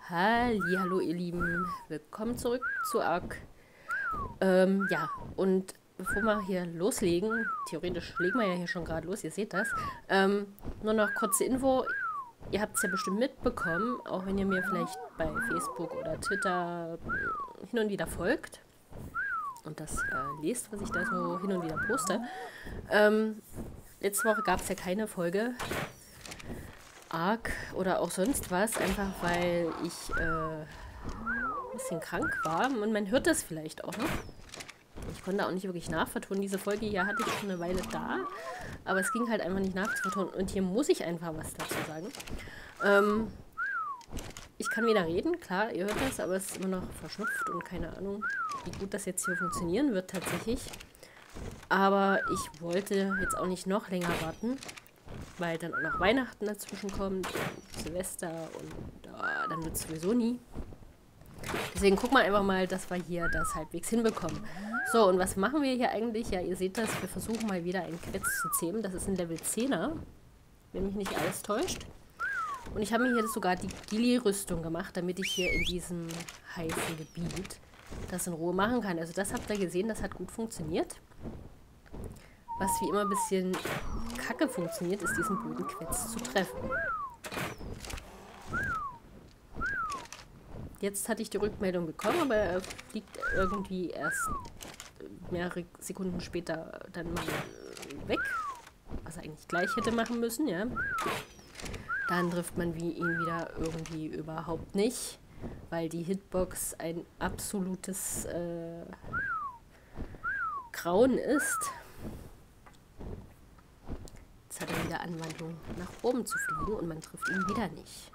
Hallo ihr Lieben, willkommen zurück zu Ark. Ja, und bevor wir hier loslegen, theoretisch legen wir ja hier schon gerade los, ihr seht das, nur noch kurze Info, ihr habt es ja bestimmt mitbekommen, auch wenn ihr mir vielleicht bei Facebook oder Twitter hin und wieder folgt und das lest, was ich da so hin und wieder poste. Letzte Woche gab es ja keine Folge Ark oder auch sonst was, einfach weil ich ein bisschen krank war und man hört das vielleicht auch noch. Ich konnte auch nicht wirklich nachvertonen. Diese Folge hier hatte ich schon eine Weile da, aber es ging halt einfach nicht nachzuvertonen und hier muss ich einfach was dazu sagen. Ich kann wieder reden, klar, ihr hört das, aber es ist immer noch verschnupft und keine Ahnung, wie gut das jetzt hier funktionieren wird tatsächlich. Aber ich wollte jetzt auch nicht noch länger warten, weil dann auch noch Weihnachten dazwischen kommt und Silvester und dann wird es sowieso nie. Deswegen gucken wir einfach mal, dass wir hier das halbwegs hinbekommen. So, und was machen wir hier eigentlich? Ja, ihr seht das, wir versuchen mal wieder einen Quetz zu zähmen. Das ist ein Level 10er, wenn mich nicht alles täuscht. Und ich habe mir hier sogar die Gilly-Rüstung gemacht, damit ich hier in diesem heißen Gebiet das in Ruhe machen kann. Also das habt ihr gesehen, das hat gut funktioniert. Was wie immer ein bisschen kacke funktioniert, ist diesen Bodenquetz zu treffen. Jetzt hatte ich die Rückmeldung bekommen, aber er fliegt irgendwie erst mehrere Sekunden später dann mal weg. Was er eigentlich gleich hätte machen müssen, ja. Dann trifft man ihn wieder irgendwie überhaupt nicht, weil die Hitbox ein absolutes Grauen ist. Jetzt hat er wieder Anwandlung nach oben zu fliegen und man trifft ihn wieder nicht.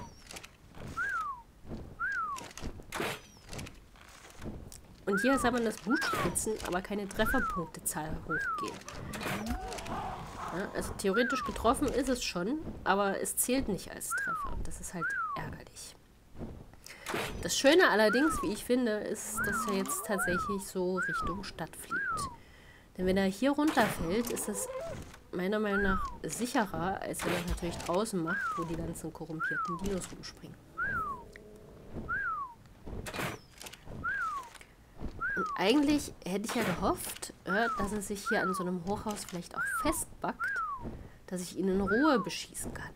Und hier sah man das Blutspritzen, aber keine Trefferpunktezahl hochgehen. Ja, also theoretisch getroffen ist es schon, aber es zählt nicht als Treffer. Und das ist halt ärgerlich. Das Schöne allerdings, wie ich finde, ist, dass er jetzt tatsächlich so Richtung Stadt fliegt. Denn wenn er hier runterfällt, ist es meiner Meinung nach sicherer, als wenn er das natürlich draußen macht, wo die ganzen korrumpierten Dinos rumspringen. Und eigentlich hätte ich ja gehofft, dass er sich hier an so einem Hochhaus vielleicht auch festbackt, dass ich ihn in Ruhe beschießen kann.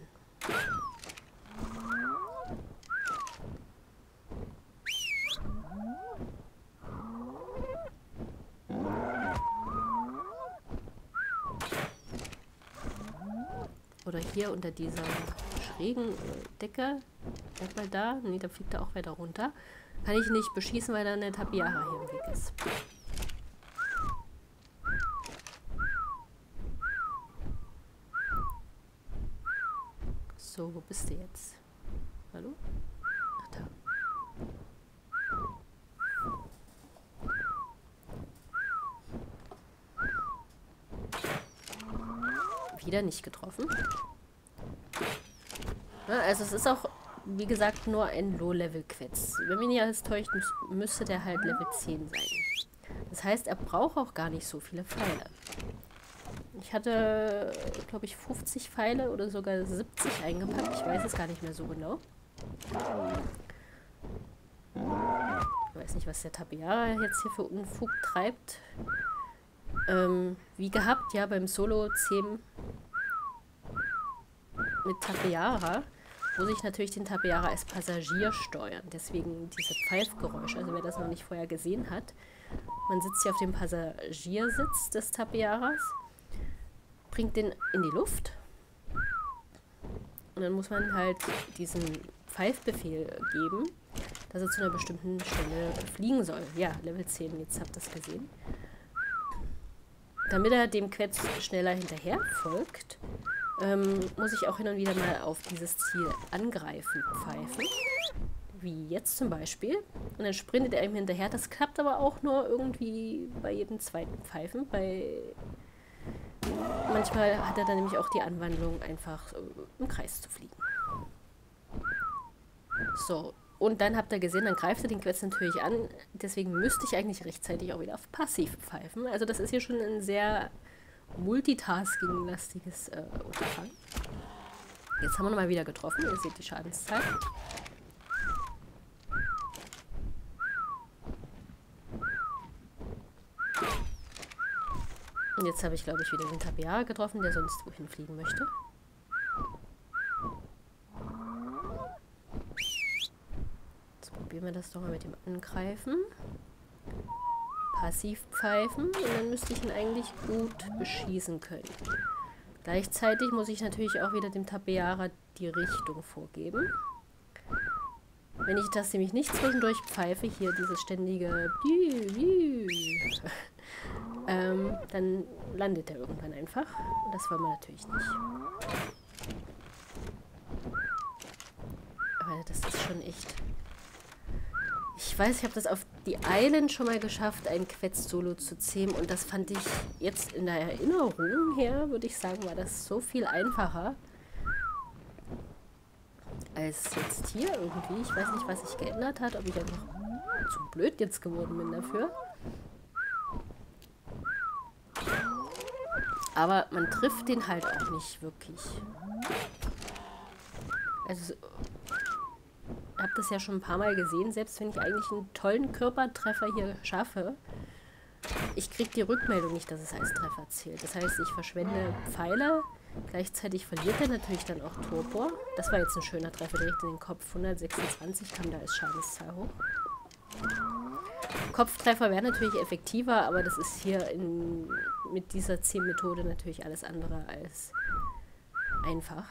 Oder hier unter dieser schrägen Decke, bleib mal da, nee, da fliegt er auch weiter runter. Kann ich nicht beschießen, weil da eine Tapiara hier im Weg ist. So, wo bist du jetzt? Hallo? Ach, da. Wieder nicht getroffen. Ja, also es ist auch, wie gesagt, nur ein Low-Level-Quetz. Wenn mich nicht alles täuscht, müsste der halt Level 10 sein. Das heißt, er braucht auch gar nicht so viele Pfeile. Ich hatte, glaube ich, 50 Pfeile oder sogar 70 eingepackt. Ich weiß es gar nicht mehr so genau. Ich weiß nicht, was der Tapiara jetzt hier für Unfug treibt. Wie gehabt, ja, beim Solo-10 mit Tapiara muss ich natürlich den Tapiara als Passagier steuern. Deswegen diese Pfeifgeräusche. Also wer das noch nicht vorher gesehen hat. Man sitzt hier auf dem Passagiersitz des Tapiaras, bringt den in die Luft und dann muss man halt diesen Pfeifbefehl geben, dass er zu einer bestimmten Stelle fliegen soll. Ja, Level 10, jetzt habt ihr das gesehen. Damit er dem Quetz schneller hinterher folgt, muss ich auch hin und wieder mal auf dieses Ziel angreifen pfeifen. Wie jetzt zum Beispiel. Und dann sprintet er ihm hinterher. Das klappt aber auch nur irgendwie bei jedem zweiten Pfeifen. Manchmal hat er dann nämlich auch die Anwandlung, einfach im Kreis zu fliegen. So, und dann habt ihr gesehen, dann greift er den Quetz natürlich an. Deswegen müsste ich eigentlich rechtzeitig auch wieder auf Passiv pfeifen. Also das ist hier schon ein sehr Multitasking-lastiges Unterfangen. Jetzt haben wir nochmal wieder getroffen. Ihr seht die Schadenszahl. Und jetzt habe ich, glaube ich, wieder den Tabeara getroffen, der sonst wohin fliegen möchte. Jetzt probieren wir das doch mal mit dem Angreifen. Passiv pfeifen und dann müsste ich ihn eigentlich gut beschießen können. Gleichzeitig muss ich natürlich auch wieder dem Tabeara die Richtung vorgeben. Wenn ich das nämlich nicht zwischendurch pfeife, hier dieses ständige dann landet er irgendwann einfach. Und das wollen wir natürlich nicht. Aber das ist schon echt... Ich weiß, ich habe das auf die Island schon mal geschafft, ein Quetz-Solo zu zähmen. Und das fand ich jetzt in der Erinnerung her, würde ich sagen, war das so viel einfacher. Als jetzt hier irgendwie. Ich weiß nicht, was sich geändert hat, ob ich einfach zu blöd jetzt geworden bin dafür. Aber man trifft den halt auch nicht wirklich. Also, ich habe das ja schon ein paar Mal gesehen, selbst wenn ich eigentlich einen tollen Körpertreffer hier schaffe, ich kriege die Rückmeldung nicht, dass es als Treffer zählt. Das heißt, ich verschwende Pfeile, gleichzeitig verliert er natürlich dann auch Torpor. Das war jetzt ein schöner Treffer direkt in den Kopf. 126 kam da als Schadenszahl hoch. Kopftreffer wäre natürlich effektiver, aber das ist hier mit dieser 10-Methode natürlich alles andere als einfach.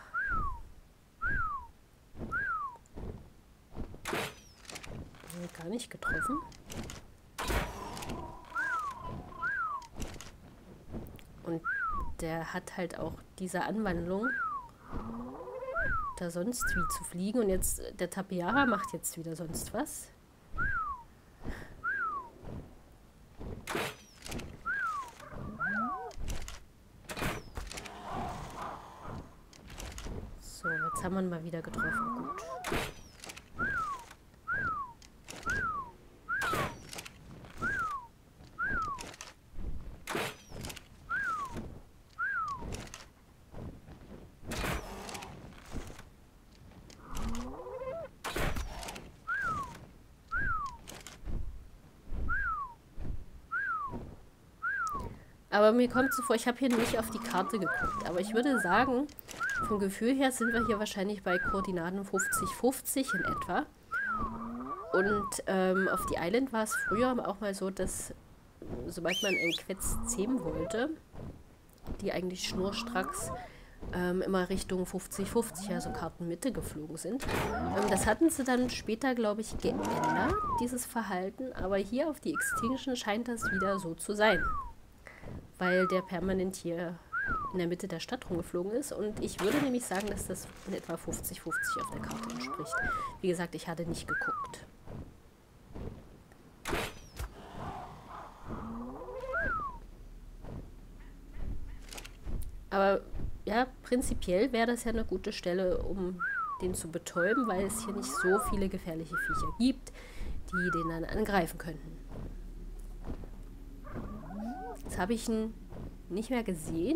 Gar nicht getroffen. Und der hat halt auch diese Anwandlung, da sonst wie zu fliegen. Und jetzt, der Tabeara macht jetzt wieder sonst was. So, jetzt haben wir ihn mal wieder getroffen. Gut. Aber mir kommt so vor, ich habe hier nicht auf die Karte geguckt. Aber ich würde sagen, vom Gefühl her sind wir hier wahrscheinlich bei Koordinaten 50-50 in etwa. Und auf die Island war es früher auch mal so, dass sobald man einen Quetz zähmen wollte, die eigentlich schnurstracks immer Richtung 50-50, also Kartenmitte geflogen sind. Das hatten sie dann später, glaube ich, geändert, dieses Verhalten. Aber hier auf die Extinction scheint das wieder so zu sein. Weil der permanent hier in der Mitte der Stadt rumgeflogen ist. Und ich würde nämlich sagen, dass das in etwa 50-50 auf der Karte entspricht. Wie gesagt, ich hatte nicht geguckt. Aber ja, prinzipiell wäre das ja eine gute Stelle, um den zu betäuben, weil es hier nicht so viele gefährliche Viecher gibt, die den dann angreifen könnten. Jetzt habe ich ihn nicht mehr gesehen.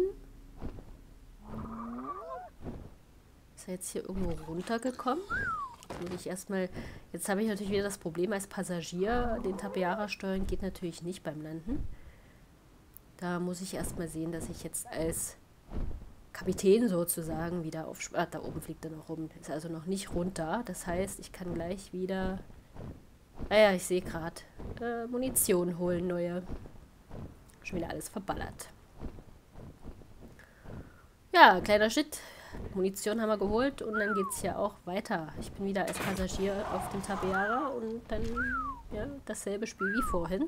Ist er jetzt hier irgendwo runtergekommen? Jetzt muss ich erstmal. Jetzt habe ich natürlich wieder das Problem als Passagier. Den Tabeara steuern geht natürlich nicht beim Landen. Da muss ich erstmal sehen, dass ich jetzt als Kapitän sozusagen wieder auf. Da oben fliegt er noch rum. Ist also noch nicht runter. Das heißt, ich kann gleich wieder. Naja, ich sehe gerade. Munition holen, neue. Schon wieder alles verballert. Ja, kleiner Shit. Munition haben wir geholt und dann geht es ja auch weiter. Ich bin wieder als Passagier auf dem Tabeara und dann ja, dasselbe Spiel wie vorhin.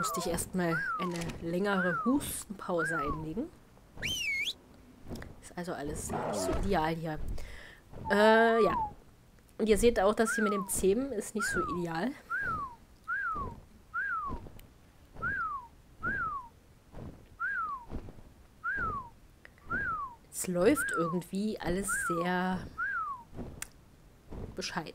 Musste ich erstmal eine längere Hustenpause einlegen. Ist also alles nicht so ideal hier. Ja. Und ihr seht auch, dass hier mit dem Zähmen ist nicht so ideal. Es läuft irgendwie alles sehr bescheiden.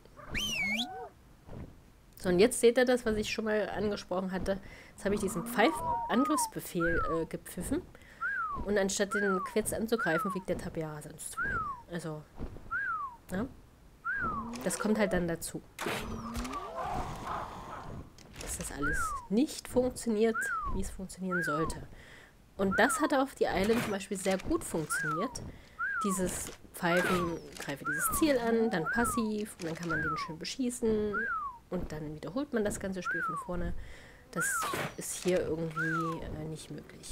So, und jetzt seht ihr das, was ich schon mal angesprochen hatte. Jetzt habe ich diesen Angriffsbefehl gepfiffen. Und anstatt den Quetz anzugreifen, fliegt der Tapiara sonst zu hin. Also, ja. Das kommt halt dann dazu. Dass das alles nicht funktioniert, wie es funktionieren sollte. Und das hat auf die Island zum Beispiel sehr gut funktioniert. Dieses Pfeifen, greife dieses Ziel an, dann passiv und dann kann man den schön beschießen und dann wiederholt man das ganze Spiel von vorne. Das ist hier irgendwie nicht möglich.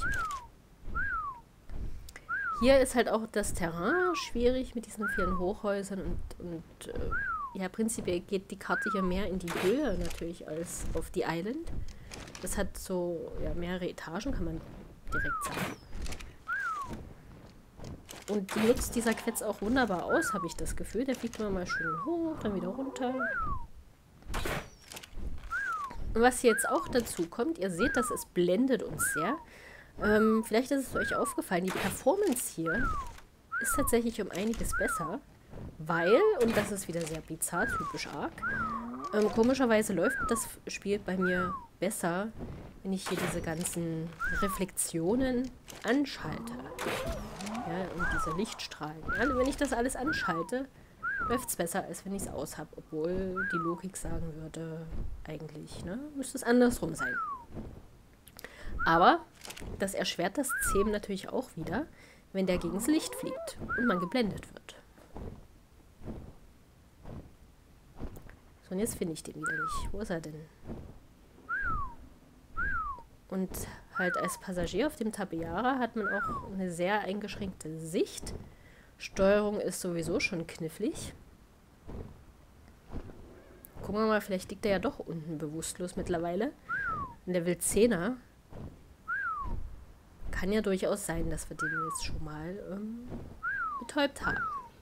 Hier ist halt auch das Terrain schwierig mit diesen vielen Hochhäusern und ja, prinzipiell geht die Karte hier mehr in die Höhe natürlich als auf die Island. Das hat so ja, mehrere Etagen, kann man direkt sagen. Und die nutzt dieser Quetz auch wunderbar aus, habe ich das Gefühl. Der fliegt immer mal schön hoch, dann wieder runter. Und was jetzt auch dazu kommt, ihr seht, das es blendet uns sehr. Vielleicht ist es euch aufgefallen, die Performance hier ist tatsächlich um einiges besser, weil, und das ist wieder sehr bizarr, typisch Ark, komischerweise läuft das Spiel bei mir besser, wenn ich hier diese ganzen Reflexionen anschalte. Ja, und diese Lichtstrahlen. Ja, wenn ich das alles anschalte, läuft es besser, als wenn ich es aus habe, obwohl die Logik sagen würde, eigentlich, ne, müsste es andersrum sein. Aber das erschwert das Zähmen natürlich auch wieder, wenn der gegen das Licht fliegt und man geblendet wird. So, und jetzt finde ich den wieder nicht. Wo ist er denn? Und halt als Passagier auf dem Tapiara hat man auch eine sehr eingeschränkte Sicht. Steuerung ist sowieso schon knifflig. Gucken wir mal, vielleicht liegt er ja doch unten bewusstlos mittlerweile. Level 10er. Kann ja durchaus sein, dass wir den jetzt schon mal betäubt haben.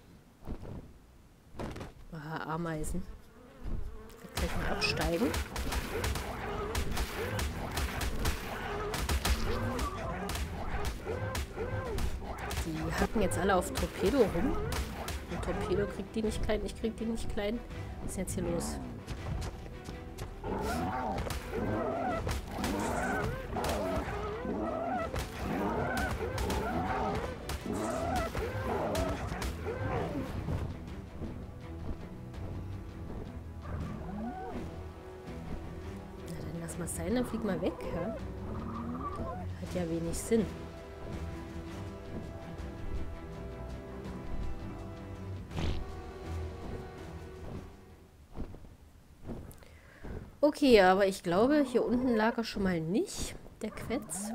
Ah, Ameisen. Ich werde gleich mal absteigen. Die hacken jetzt alle auf Torpedo rum. Und Torpedo kriegt die nicht klein, ich krieg die nicht klein. Was ist denn jetzt hier los? Na dann lass mal sein, dann flieg mal weg, ja? Hat ja wenig Sinn. Okay, aber ich glaube, hier unten lag er schon mal nicht, der Quetz.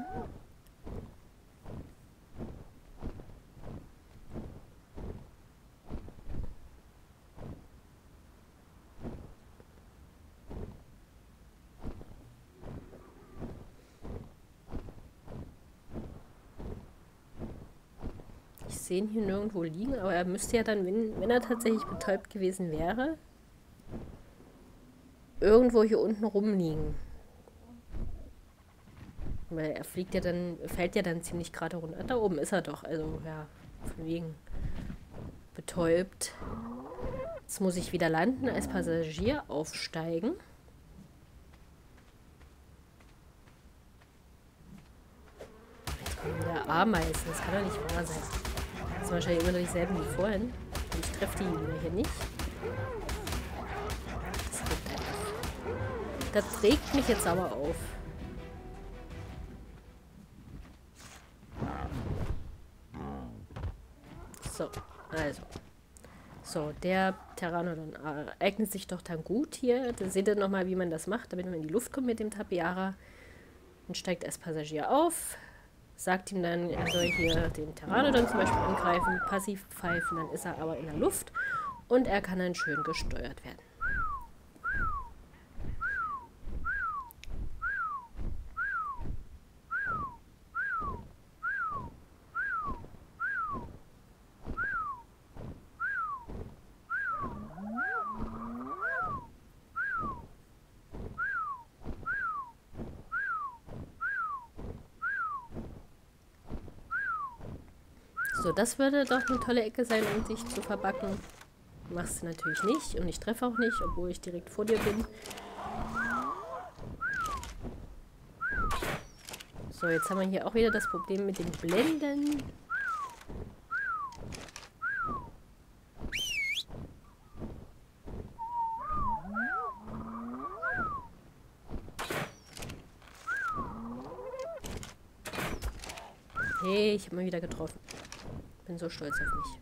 Ich sehe ihn hier nirgendwo liegen, aber er müsste ja dann, wenn er tatsächlich betäubt gewesen wäre, irgendwo hier unten rumliegen. Weil er fliegt ja dann, fällt ja dann ziemlich gerade runter. Da oben ist er doch, also ja, von wegen betäubt. Jetzt muss ich wieder landen, als Passagier aufsteigen. Jetzt kommen wieder Ameisen, das kann doch nicht wahr sein. Das sind wahrscheinlich immer noch dieselben wie vorhin. Und ich treffe die wieder hier nicht. Das trägt mich jetzt aber auf. So, also. So, der Pteranodon eignet sich doch dann gut hier. Da seht ihr nochmal, wie man das macht, damit man in die Luft kommt mit dem Tapiara. Und steigt als Passagier auf. Sagt ihm dann, er soll hier den Pteranodon zum Beispiel angreifen, passiv pfeifen, dann ist er aber in der Luft. Und er kann dann schön gesteuert werden. So, das würde doch eine tolle Ecke sein, um dich zu verbacken. Machst du natürlich nicht und ich treffe auch nicht, obwohl ich direkt vor dir bin. So, jetzt haben wir hier auch wieder das Problem mit den Blenden. Hey, ich habe mal wieder getroffen. Bin so stolz auf mich.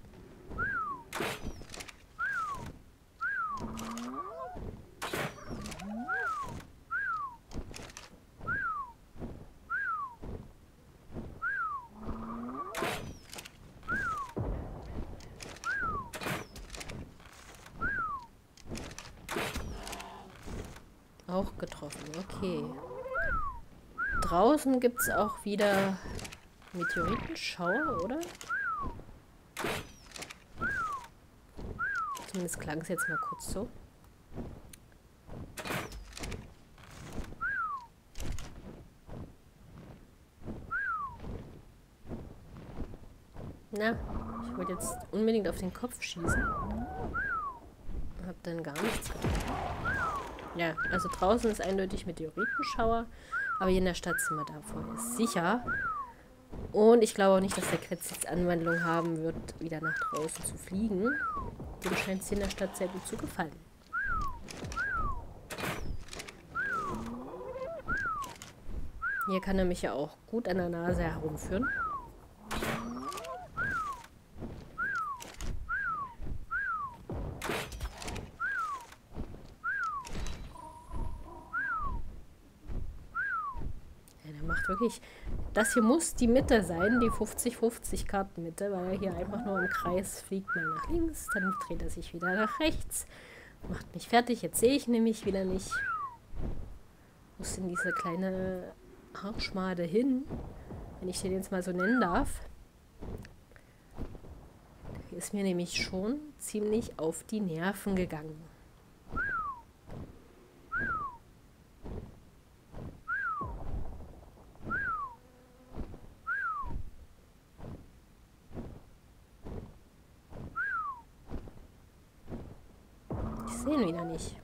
Auch getroffen, okay. Draußen gibt es auch wieder Meteoritenschauer, oder? Zumindest klang es jetzt mal kurz so. Na, ich wollte jetzt unbedingt auf den Kopf schießen. Hab dann gar nichts getroffen. Ja, also draußen ist eindeutig Meteoritenschauer, aber hier in der Stadt sind wir davon sicher. Und ich glaube auch nicht, dass der Kretz jetzt Anwandlung haben wird, wieder nach draußen zu fliegen. Dem scheint es hier in der Stadt sehr gut zu gefallen. Hier kann er mich ja auch gut an der Nase herumführen. Ja, der macht wirklich... Das hier muss die Mitte sein, die 50-50 Kartenmitte, weil er hier einfach nur im Kreis fliegt, mal nach links, dann dreht er sich wieder nach rechts, macht mich fertig. Jetzt sehe ich nämlich wieder nicht, wo ist denn diese kleine Haarschmade hin, wenn ich den jetzt mal so nennen darf. Der ist mir nämlich schon ziemlich auf die Nerven gegangen. Ich sehe ihn wieder nicht.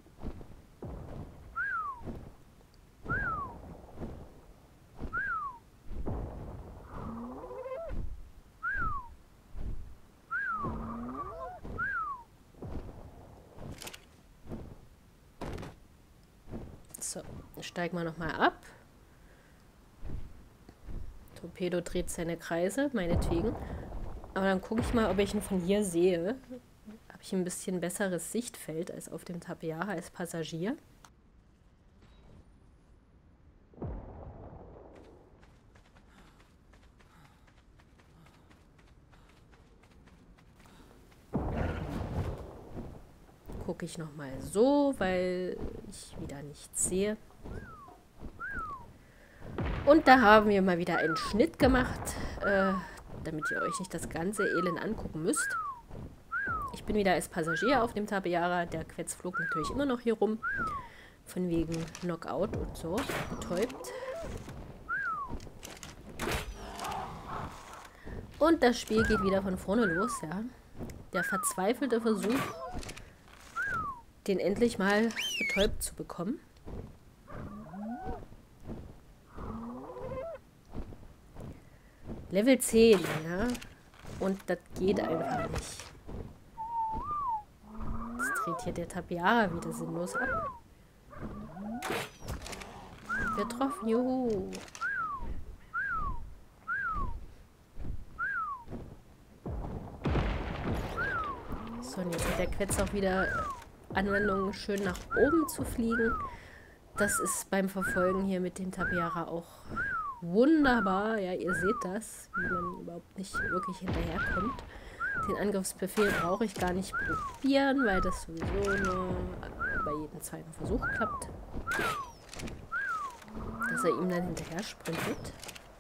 So, steigen wir nochmal ab. Torpedo dreht seine Kreise, meinetwegen. Aber dann gucke ich mal, ob ich ihn von hier sehe. Habe ich ein bisschen besseres Sichtfeld als auf dem Tapiara als Passagier. Gucke ich nochmal so, weil ich wieder nichts sehe. Und da haben wir mal wieder einen Schnitt gemacht, damit ihr euch nicht das ganze Elend angucken müsst. Ich bin wieder als Passagier auf dem Tapiara. Der Quetz flog natürlich immer noch hier rum. Von wegen Knockout und so. Betäubt. Und das Spiel geht wieder von vorne los, ja. Der verzweifelte Versuch, den endlich mal betäubt zu bekommen. Level 10, ja. Und das geht einfach nicht. Jetzt dreht hier der Tapiara wieder sinnlos ab. Getroffen, juhu. So, und jetzt hat der Quetz auch wieder Anwendung, schön nach oben zu fliegen. Das ist beim Verfolgen hier mit dem Tapiara auch wunderbar. Ja, ihr seht das, wie man überhaupt nicht wirklich hinterherkommt. Den Angriffsbefehl brauche ich gar nicht probieren, weil das sowieso nur bei jedem zweiten Versuch klappt. Dass er ihm dann hinterher sprintet.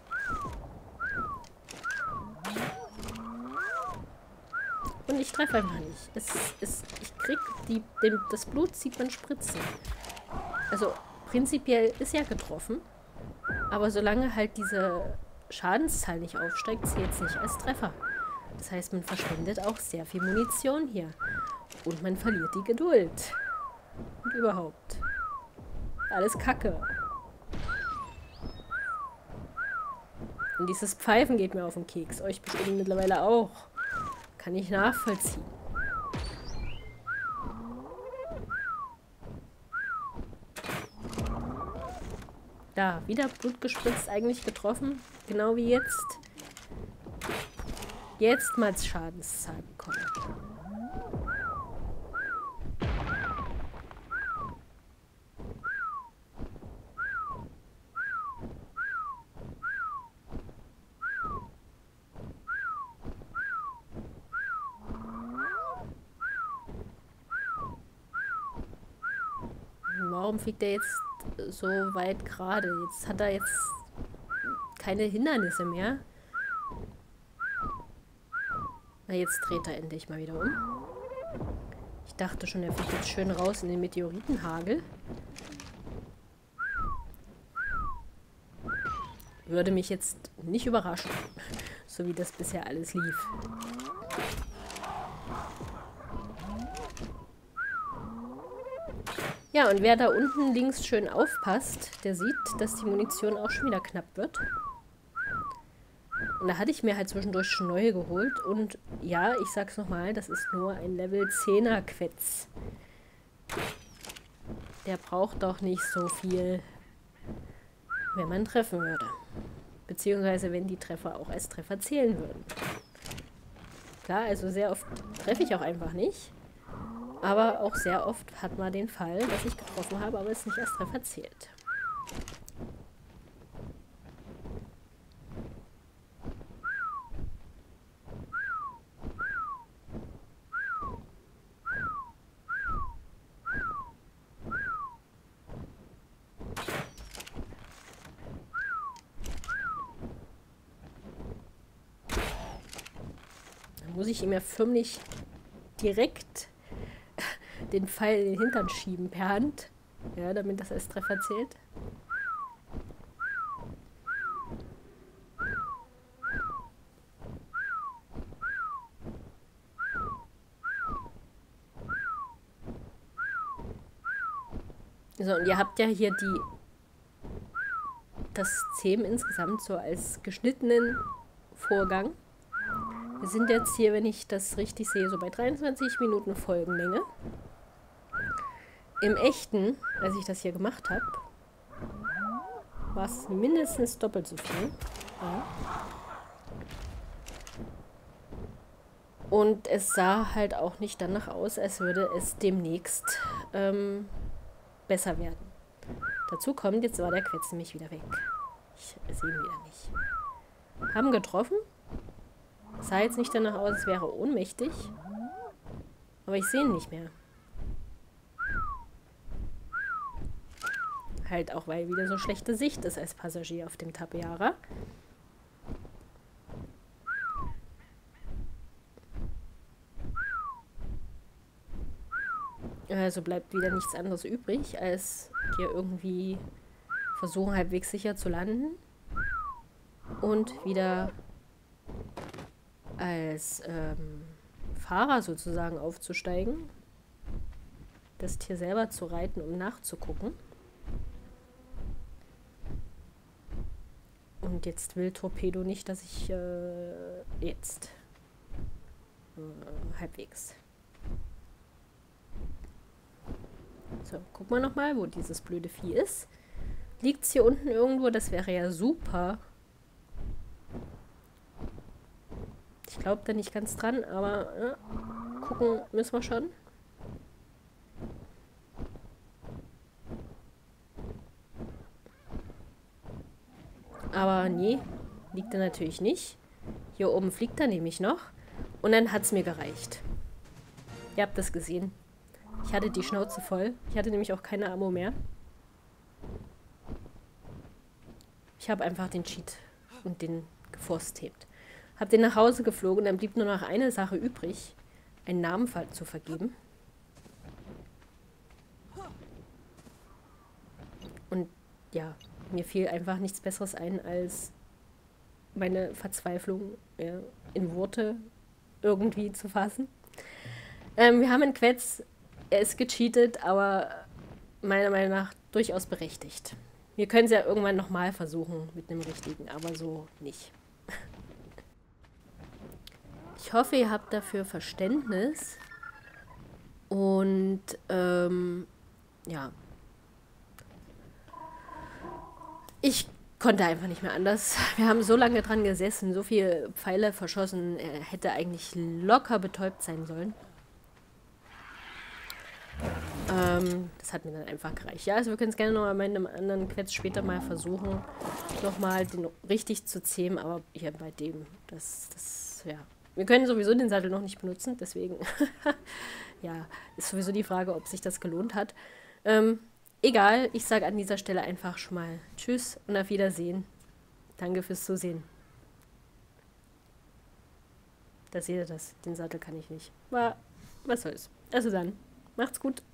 Und ich treffe einfach nicht. Ich krieg das Blut sieht man spritzen. Also prinzipiell ist ja getroffen. Aber solange halt diese Schadenszahl nicht aufsteigt, zählt es nicht als Treffer. Das heißt, man verschwendet auch sehr viel Munition hier. Und man verliert die Geduld. Und überhaupt. Alles Kacke. Und dieses Pfeifen geht mir auf den Keks. Euch bestimmt mittlerweile auch. Kann ich nachvollziehen. Da, wieder Blut gespritzt, eigentlich getroffen. Genau wie jetzt. Jetzt mal Schadenszahl bekommen. Warum fliegt er jetzt so weit gerade? Jetzt hat er jetzt keine Hindernisse mehr. Na, jetzt dreht er endlich mal wieder um. Ich dachte schon, er fliegt jetzt schön raus in den Meteoritenhagel. Würde mich jetzt nicht überraschen, so wie das bisher alles lief. Ja, und wer da unten links schön aufpasst, der sieht, dass die Munition auch schon wieder knapp wird. Und da hatte ich mir halt zwischendurch schon neue geholt. Und ja, ich sag's nochmal, das ist nur ein Level 10er Quetz. Der braucht doch nicht so viel, wenn man treffen würde. Beziehungsweise wenn die Treffer auch als Treffer zählen würden. Klar, also sehr oft treffe ich auch einfach nicht. Aber auch sehr oft hat man den Fall, dass ich getroffen habe, aber es nicht als Treffer zählt. Dann muss ich ihm ja förmlich direkt den Pfeil in den Hintern schieben per Hand. Ja, damit das als Treffer zählt. So, und ihr habt ja hier das System insgesamt so als geschnittenen Vorgang. Wir sind jetzt hier, wenn ich das richtig sehe, so bei 23 Minuten Folgenlänge. Im Echten, als ich das hier gemacht habe, war es mindestens doppelt so viel. Ja. Und es sah halt auch nicht danach aus, als würde es demnächst besser werden. Dazu kommt, jetzt war der Quetz nämlich wieder weg. Ich sehe ihn wieder nicht. Haben getroffen. Sah jetzt nicht danach aus, als wäre ohnmächtig. Aber ich sehe ihn nicht mehr. Halt auch, weil wieder so schlechte Sicht ist als Passagier auf dem Tabeara. Also bleibt wieder nichts anderes übrig, als hier irgendwie versuchen, halbwegs sicher zu landen. Und wieder als Fahrer sozusagen aufzusteigen. Das Tier selber zu reiten, um nachzugucken. Und jetzt will Torpedo nicht, dass ich jetzt halbwegs. So, gucken wir nochmal, wo dieses blöde Vieh ist. Liegt es hier unten irgendwo? Das wäre ja super. Ich glaube da nicht ganz dran, aber gucken müssen wir schon. Aber nee, liegt er natürlich nicht. Hier oben fliegt er nämlich noch. Und dann hat es mir gereicht. Ihr habt das gesehen. Ich hatte die Schnauze voll. Ich hatte nämlich auch keine Ammo mehr. Ich habe einfach den Cheat und den geforcetept. Hab den nach Hause geflogen. Dann blieb nur noch eine Sache übrig. Einen Namen zu vergeben. Und ja, mir fiel einfach nichts Besseres ein, als meine Verzweiflung in Worte irgendwie zu fassen. Wir haben einen Quetz, er ist gecheatet, aber meiner Meinung nach durchaus berechtigt. Wir können es ja irgendwann nochmal versuchen mit einem richtigen, aber so nicht. Ich hoffe, ihr habt dafür Verständnis und ja, ich konnte einfach nicht mehr anders. Wir haben so lange dran gesessen, so viele Pfeile verschossen, er hätte eigentlich locker betäubt sein sollen. Das hat mir dann einfach gereicht. Ja, also wir können es gerne noch bei einem anderen Quetz später mal versuchen, nochmal den richtig zu zähmen, aber hier bei dem, ja. Wir können sowieso den Sattel noch nicht benutzen, deswegen, ja, ist sowieso die Frage, ob sich das gelohnt hat. Egal, ich sage an dieser Stelle einfach schon mal Tschüss und auf Wiedersehen. Danke fürs Zusehen. Da seht ihr das, den Sattel kann ich nicht. Aber was soll's. Also dann, macht's gut.